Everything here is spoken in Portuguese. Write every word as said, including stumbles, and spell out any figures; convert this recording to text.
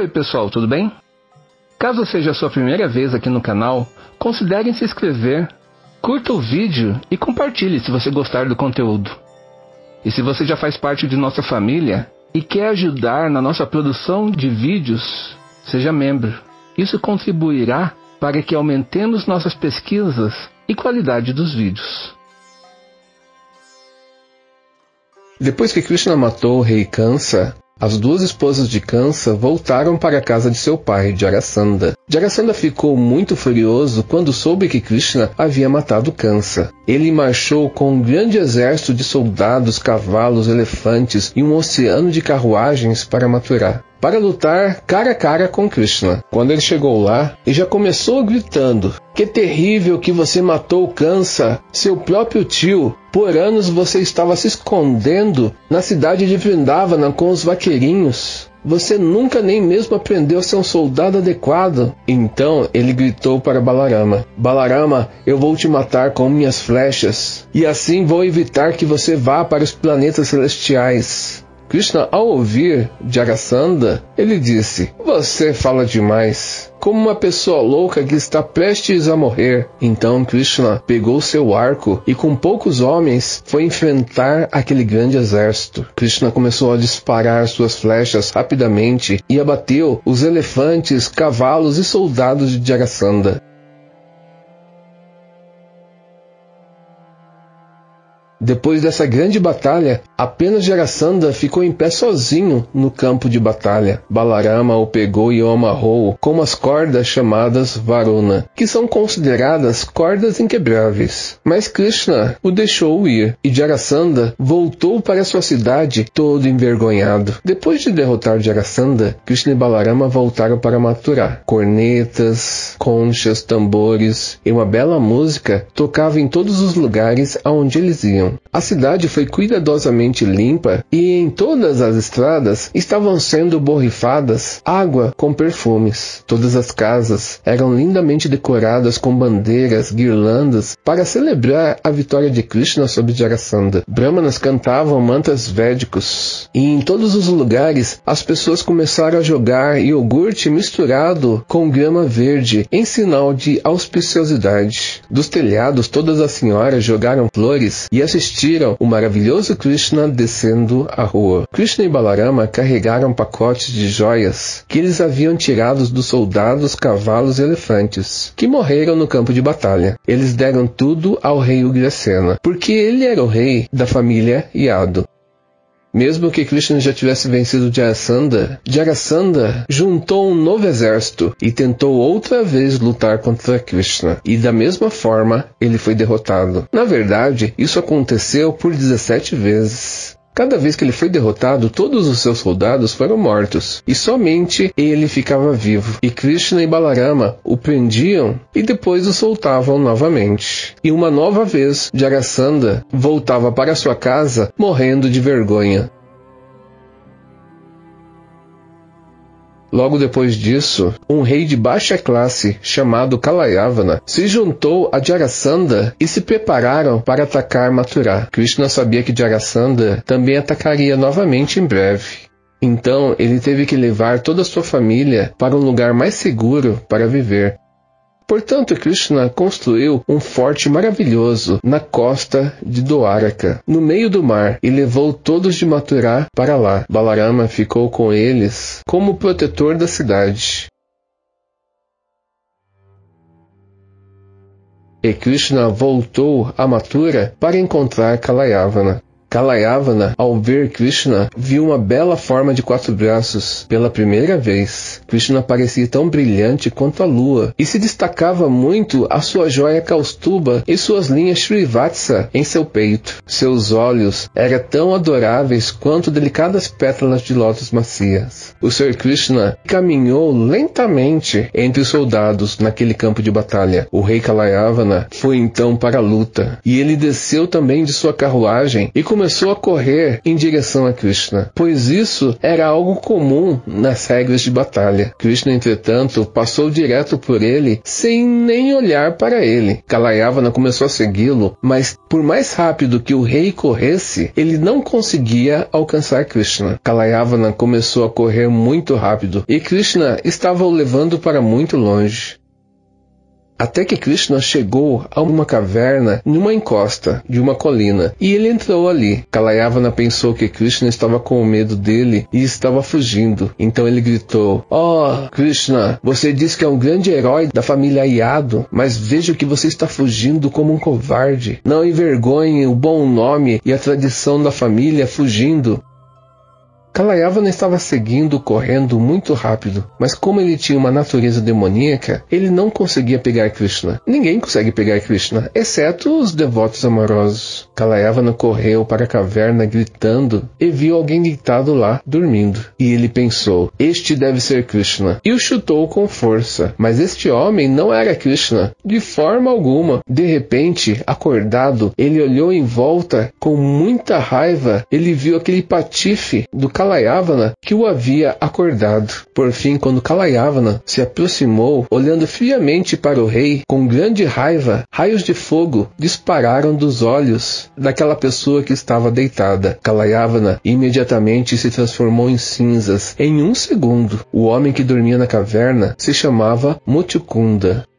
Oi pessoal, tudo bem? Caso seja a sua primeira vez aqui no canal, considere se inscrever, curta o vídeo e compartilhe se você gostar do conteúdo. E se você já faz parte de nossa família e quer ajudar na nossa produção de vídeos, seja membro. Isso contribuirá para que aumentemos nossas pesquisas e qualidade dos vídeos. Depois que Krishna matou o rei Kansa, as duas esposas de Kansa voltaram para a casa de seu pai, Jarasandha. Jarasandha ficou muito furioso quando soube que Krishna havia matado Kansa. Ele marchou com um grande exército de soldados, cavalos, elefantes e um oceano de carruagens para Mathura, para lutar cara a cara com Krishna. Quando ele chegou lá, ele já começou gritando: "Que terrível que você matou Kansa, seu próprio tio! Por anos você estava se escondendo na cidade de Vrindavana com os vaqueirinhos. Você nunca nem mesmo aprendeu a ser um soldado adequado." Então ele gritou para Balarama: "Balarama, eu vou te matar com minhas flechas, e assim vou evitar que você vá para os planetas celestiais." Krishna, ao ouvir Jarasandha, ele disse: "Você fala demais, como uma pessoa louca que está prestes a morrer." Então Krishna pegou seu arco e com poucos homens foi enfrentar aquele grande exército. Krishna começou a disparar suas flechas rapidamente e abateu os elefantes, cavalos e soldados de Jarasandha. Depois dessa grande batalha, apenas Jarasandha ficou em pé sozinho no campo de batalha. Balarama o pegou e o amarrou com umas cordas chamadas Varuna, que são consideradas cordas inquebráveis. Mas Krishna o deixou ir, e Jarasandha voltou para sua cidade todo envergonhado. Depois de derrotar Jarasandha, Krishna e Balarama voltaram para Mathura. Cornetas, conchas, tambores e uma bela música tocavam em todos os lugares aonde eles iam. A cidade foi cuidadosamente limpa e em todas as estradas estavam sendo borrifadas água com perfumes. Todas as casas eram lindamente decoradas com bandeiras, guirlandas para celebrar a vitória de Krishna sobre Jarasandha. Brahmanas cantavam mantras védicos e em todos os lugares as pessoas começaram a jogar iogurte misturado com grama verde em sinal de auspiciosidade. Dos telhados todas as senhoras jogaram flores e assistiram assistiram o maravilhoso Krishna descendo a rua. Krishna e Balarama carregaram pacotes de joias que eles haviam tirados dos soldados, cavalos e elefantes que morreram no campo de batalha. Eles deram tudo ao rei Ugrasena, porque ele era o rei da família Yadu. Mesmo que Krishna já tivesse vencido Jarasandha, Jarasandha juntou um novo exército e tentou outra vez lutar contra Krishna. E da mesma forma, ele foi derrotado. Na verdade, isso aconteceu por dezessete vezes. Cada vez que ele foi derrotado, todos os seus soldados foram mortos, e somente ele ficava vivo. E Krishna e Balarama o prendiam e depois o soltavam novamente. E uma nova vez, Jarasandha voltava para sua casa morrendo de vergonha. Logo depois disso, um rei de baixa classe, chamado Kalayavana, se juntou a Jarasandha e se prepararam para atacar Mathura. Krishna sabia que Jarasandha também atacaria novamente em breve. Então, ele teve que levar toda a sua família para um lugar mais seguro para viver. Portanto, Krishna construiu um forte maravilhoso na costa de Dwaraka, no meio do mar, e levou todos de Mathura para lá. Balarama ficou com eles como protetor da cidade. E Krishna voltou a Mathura para encontrar Kalayavana. Kalayavana, ao ver Krishna, viu uma bela forma de quatro braços pela primeira vez. Krishna parecia tão brilhante quanto a lua, e se destacava muito a sua joia Kaustuba e suas linhas Srivatsa em seu peito. Seus olhos eram tão adoráveis quanto delicadas pétalas de lótus macias. O Senhor Krishna caminhou lentamente entre os soldados naquele campo de batalha. O rei Kalayavana foi então para a luta, e ele desceu também de sua carruagem e começou começou a correr em direção a Krishna, pois isso era algo comum nas regras de batalha. batalha. Krishna, entretanto, passou direto por ele sem nem olhar para ele. Kalayavana começou a segui-lo, mas por mais rápido que o rei corresse, ele não conseguia alcançar Krishna. Kalayavana começou a correr muito rápido e Krishna estava o levando para muito longe. Até que Krishna chegou a uma caverna numa encosta de uma colina, e ele entrou ali. Kalayavana pensou que Krishna estava com medo dele e estava fugindo. Então ele gritou: "Oh, Krishna, você diz que é um grande herói da família Yadu, mas vejo que você está fugindo como um covarde. Não envergonhe o bom nome e a tradição da família fugindo." Kalayavana estava seguindo, correndo muito rápido, mas como ele tinha uma natureza demoníaca, ele não conseguia pegar Krishna. Ninguém consegue pegar Krishna, exceto os devotos amorosos. Kalayavana correu para a caverna gritando e viu alguém deitado lá, dormindo. E ele pensou: "Este deve ser Krishna." E o chutou com força. Mas este homem não era Krishna, de forma alguma. De repente, acordado, ele olhou em volta com muita raiva. Ele viu aquele patife do Kalayavana que o havia acordado. Por fim, quando Kalayavana se aproximou, olhando friamente para o rei, com grande raiva, raios de fogo dispararam dos olhos daquela pessoa que estava deitada. Kalayavana imediatamente se transformou em cinzas em um segundo. O homem que dormia na caverna se chamava Mutyukunda.